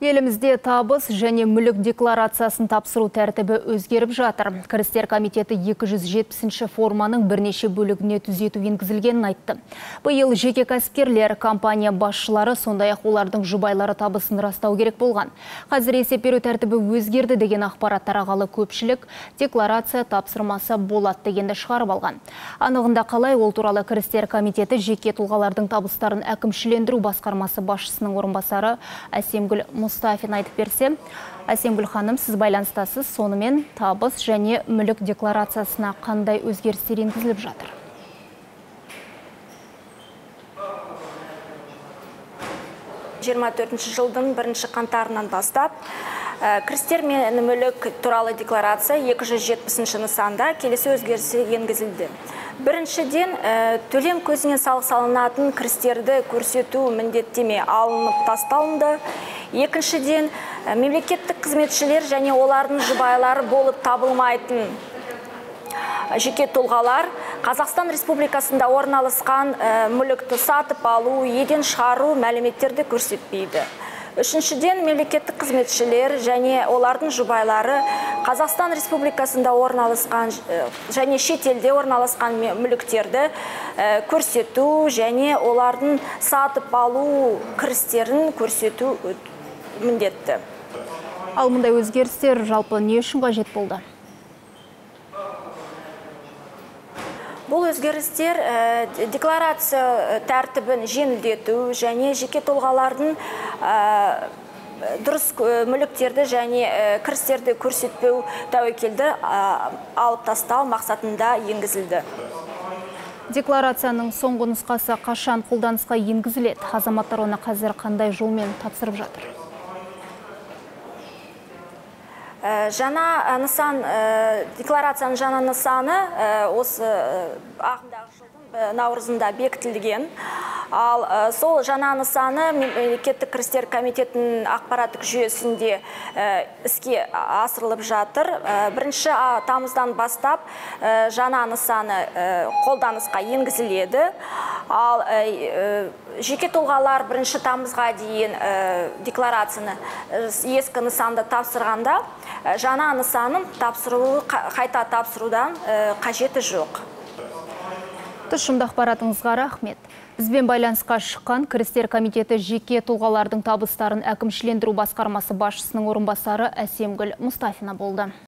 Елімізде табыс және мүлік декларациясын тапсыру тәртібі өзгеріп жатыр. Кірістер комитеті 270-ші форманың бірнеше бөлігіне түзету енгізілгенін айтты. Биыл жеке кәсіпкерлер, компания басшылары, сондай-ақ олардың жұбайлары табысын растау керек болған. Қазір есеп беру тәртібі өзгерді деген ақпарат тарағалы көпшілік декларация тапсырмасы болады дегенді шығарып алған. Анығында қалай, ол туралы кірістер комитеті жеке тұлғалардың табыстарын әкімшілендіру басқармасы басшысының орынбасары Әсемгүл Мұстафин айтып берсе. Әсемгүл ханым, сіз байланыстасыз, сонымен табыс және мүлік декларациясына қандай өзгерістер енгізіліп жатыр? Жылдың 1 қаңтарынан бастап кірістер мен мүлік туралы декларация 270 нысанда келесі өзгерісі енгізілді. Біріншіден, төлем көзінен салық салынатын кірістерді көрсету міндеттеме алынып тасталынды. Екіншіден, мемлекеттік қызметшілер және олардың жұбайлары болып табылмайтын жеке тұлғалар Қазақстан Республикасында орналасқан мүлікті сатып алу, еден шығару мәліметтерді көрсетпейді. Үшіншіден, мемлекеттік қызметшілер және олардың жұбайлары Қазақстан Республикасында орналасқан және шетелде орналасқан мүліктерді көрсету және олардың сатып алу кірістерін көрсету міндетті. Ал мұндай өзгерістер жалпы не үшін қажет болды? Бұл өзгерістер декларация тәртібін жеңілдету және жеке тұлғалардың дұрыс мүліктерді және кірістерді көрсетпеу тәуекелді алып тастау мақсатында енгізілді. Декларацияның соңғы нұсқасы қашан қолданысқа енгізіледі? Азаматтар оны қазір қандай жолмен тапсырып жатыр? Жаңа нысан, декларацияның жаңа нысаны осы ағымдағы жылдың наурызында бекітілген. Ал сол жаңа нысаны мемлекеттік кірістер комитетінің ақпараттық жүйесінде іске асырылып жатыр. 1 тамыздан бастап жаңа нысаны қолданысқа енгізіледі. Ал жеке тұлғалар 1 тамызға дейін декларацияны ескі нысанды тапсырғанда, жаңа нысанын қайта тапсырудан қажеті жоқ. Тұшымды ақпаратыңызға рахмет. Бізбен байланысқа шыққан кірістер комитеті жеке тұлғалардың табыстарын әкімшілендіру басқармасы басшысының орынбасары Әсемгүл Мұстафина болды.